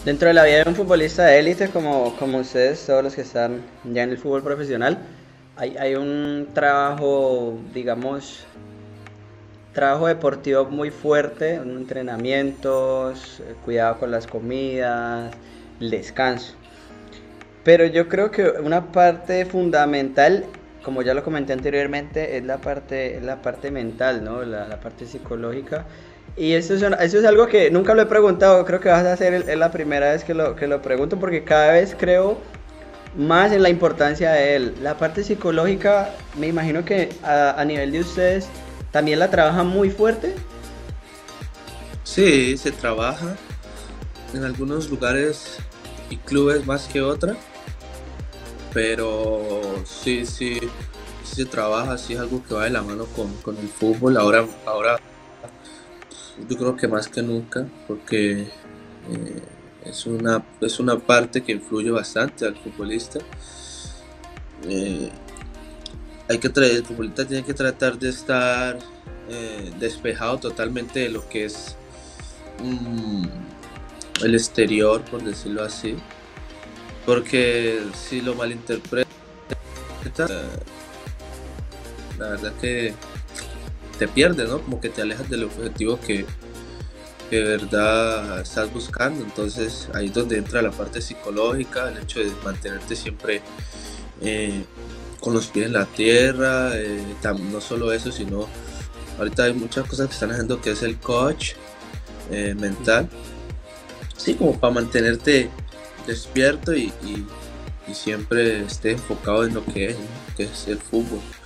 Dentro de la vida de un futbolista de élite, como ustedes, todos los que están ya en el fútbol profesional, hay un trabajo, digamos, trabajo deportivo muy fuerte, entrenamientos, cuidado con las comidas, el descanso. Pero yo creo que una parte fundamental, como ya lo comenté anteriormente, es la parte mental, ¿no? La parte psicológica. Y eso es algo que nunca lo he preguntado, creo que vas a ser es la primera vez que lo pregunto porque cada vez creo más en la importancia de él. La parte psicológica, me imagino que a nivel de ustedes también la trabajan muy fuerte. Sí, se trabaja en algunos lugares y clubes más que otra, pero sí se trabaja, sí es algo que va de la mano con el fútbol. Ahora yo creo que más que nunca, porque es una parte que influye bastante al futbolista. Eh, el futbolista tiene que tratar de estar despejado totalmente de lo que es mm, el exterior, por decirlo así, porque si lo malinterpreta, la verdad que te pierdes, ¿no? Como que te alejas del objetivo que de verdad estás buscando. Entonces ahí es donde entra la parte psicológica, el hecho de mantenerte siempre eh, con los pies en la tierra, no solo eso, sino ahorita hay muchas cosas que están haciendo que es el coach mental, sí, como para mantenerte despierto y siempre esté enfocado en lo que es, ¿no? Que es el fútbol.